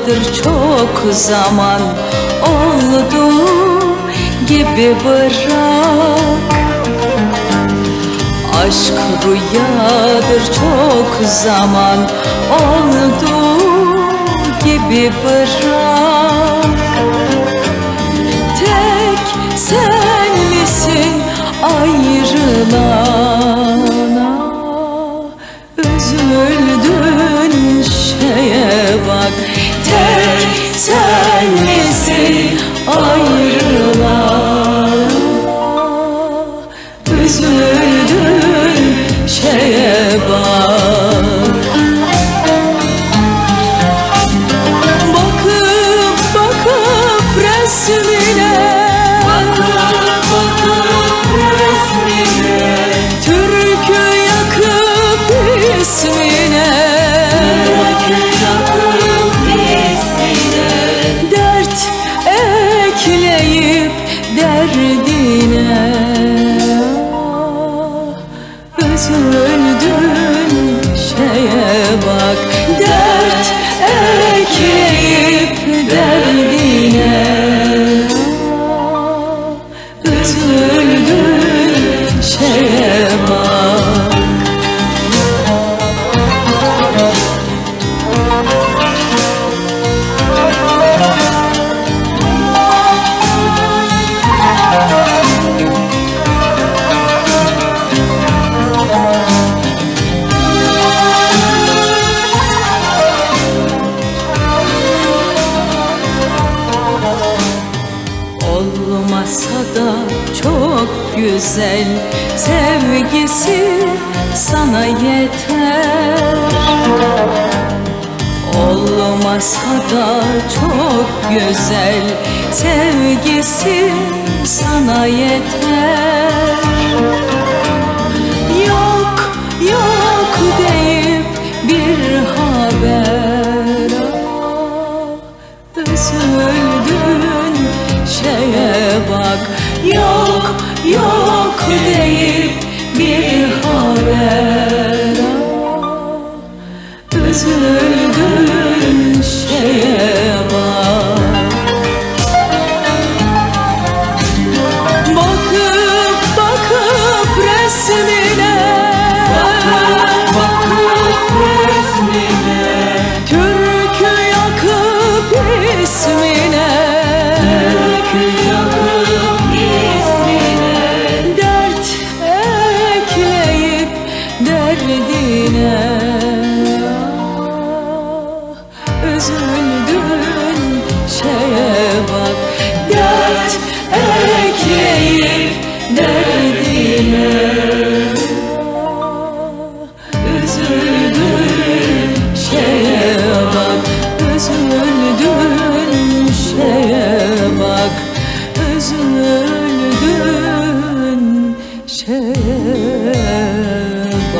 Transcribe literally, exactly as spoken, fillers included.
yıllardır çok zaman oldu gibi bırak. Aşk rüyadır çok zaman oldu gibi bırak. Tek sen misin ayrılana? Üzüldün şeye bak. Tek sen misin ayrılana? Üzüldün şeye bak. Bakıp bakıp resmine, bakıp bakıp resmine, türkü yakıp ismine, türkü yakıp ismine, dert ekleyip derdine. Üzüldün şeye bak. Dert ekleyip derdine. Üzüldün şeye bak. Olmasa da çok güzel sevgisi sana yeter. Olmasa da çok güzel sevgisi sana yeter. Yok yok deyip bir haber al. Üzüldün şeye bak. Yok yok deyip bir haber al. Üzüldün şeye bak. Bakıp bakıp resmine, bakıp bakıp resmine, türkü yakıp ismine, türkü yakıp ismine, dert ekleyip derdine. Üzüldün şeye bak. Dert ekleyip derdine. Üzüldün şeye bak. Üzüldün şeye bak. Üzüldün şeye bak.